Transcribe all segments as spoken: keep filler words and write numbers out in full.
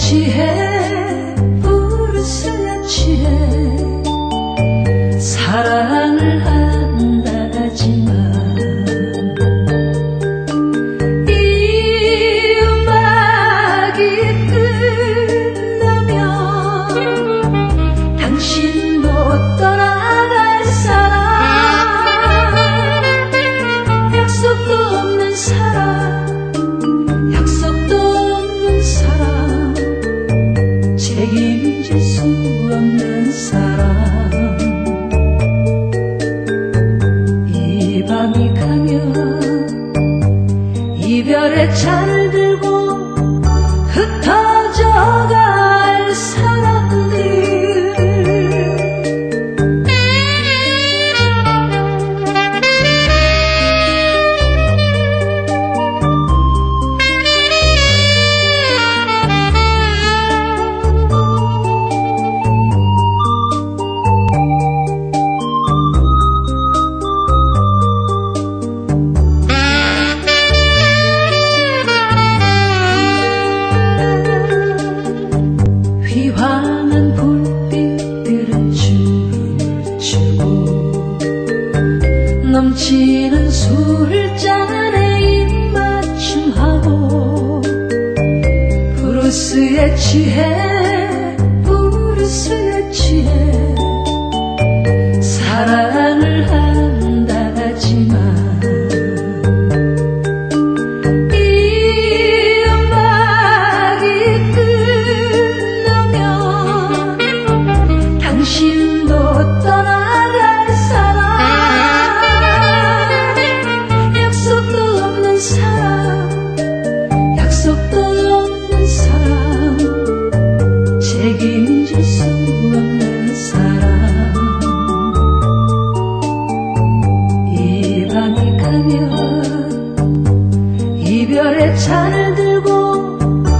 취해 부르스에 취해 사랑을 한다지만 이 음악이 끝나면 당신도 떠나갈 사람, 약속도 없는 사람, 약속도 없는 사람, 책임질 수 없는 사람. 이 밤이 가면 이별의 차를 들고 흩어져 갈 사람들, 휘황한 불빛들은 춤을 추고 넘치는 술잔에 입맞춤하고 브루스에 취해 브루스에 취해 사랑을 한다지만 당신도 떠나갈 사람, 약속도 없는 사람, 약속도 없는 사람, 책임질 수 없는 사람. 이 밤이 가면 이별의 잔을 들고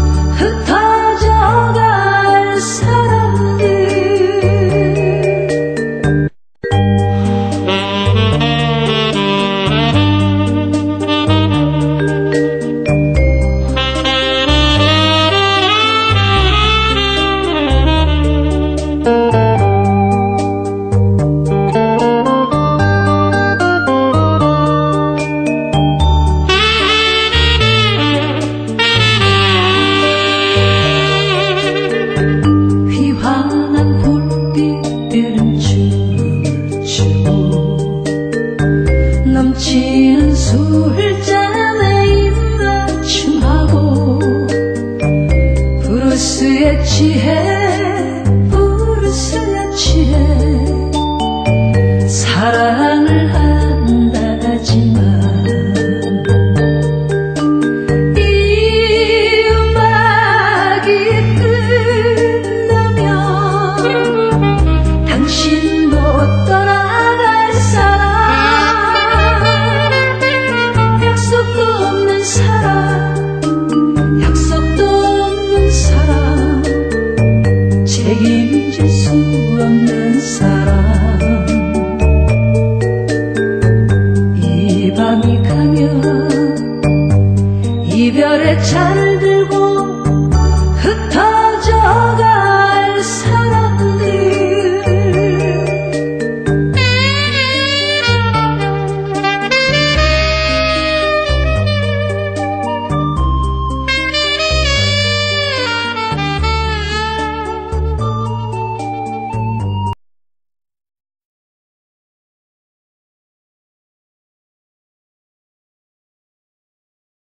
흩어져 갈 사람들, 넘치는 술잔에 입맞춤하고 브루스에 취해 브루스에 취해 사랑을 한다지만 이 음악이 끝나면 당신도 떠나갈 사람, 약속도 없는 사람, 약속도 없는 사람, 책임질 수 없는 사람.